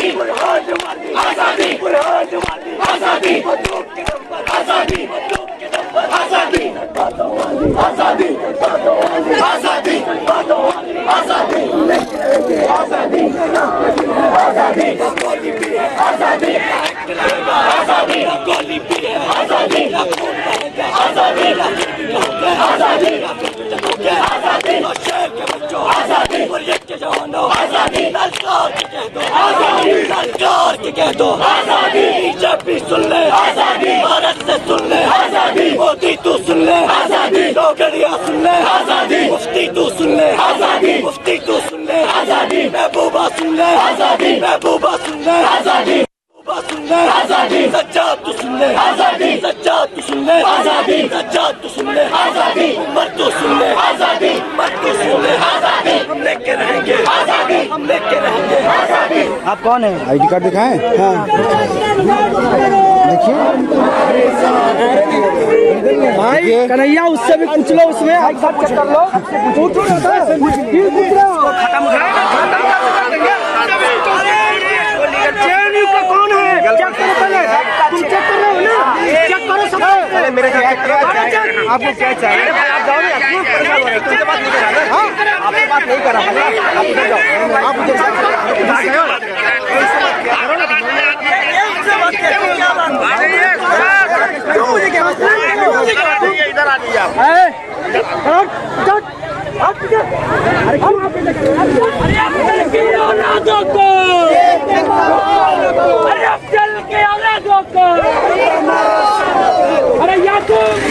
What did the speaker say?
आजादी, आजादी, बंदूक के दम पर आजादी, बंदूक के दम पर आजादी, आजादी, आजादी, आजादी, आजादी, आजादी, गोली भी है आजादी, आजादी, गोली भी है आजादी, आजादी, आजादी, आजादी, शेर के बच्चों आजादी, और ये के जवानों आजादी, ललकार के कह दो आजादी, ललकार के कह दो आजादी, बीजेपी सुन ले आजादी, भारत से सुन ले आजादी, मोदी तू सुन ले आजादी, डोगरिया सुन ले आजादी, मुफ्ती तू सुन ले आजादी, मुफ्ती तू सुन ले आजादी, महबूबा सुन ले आजादी, महबूबा सुन ले आजादी, सुन ले आजादी, सच्चात तू सुन ले आजादी, सच्चात तू सुन ले आजादी, सच्चात तू सुन ले आजादी, मत तू सुन ले आजादी, मत तू सुन ले आजादी, हम लेके रहेंगे आजादी, हम लेके रहेंगे आजादी। आप कौन है? आईडी कार्ड दिखाएं। हाँ देखिए भाई कन्हैया, उससे भी पूछ लो, उसमें एक साथ चेक कर लो, पूछो ना, पूछ रहे हो खत्म कौन है? चेक करो पहले, तुम चेक कर रहे हो ना, चेक करो सब पहले। मेरे आपको क्या चाहिए? आप जाओ ना, तुमसे बात नहीं कर रहा, आपसे बात नहीं कर रहा, आप उधर जाओ, आप मुझे इधर आ जाइए आप। अरे अफजल के औलादों को, अरे याकूब